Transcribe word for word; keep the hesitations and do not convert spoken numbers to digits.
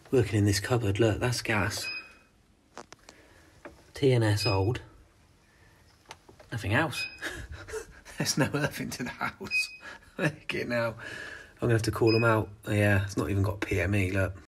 Working in this cupboard, look, that's gas. T N S old. Nothing else. There's no earthing to the house. Look at it now. I'm going to have to call them out. Oh, yeah, it's not even got P M E, look.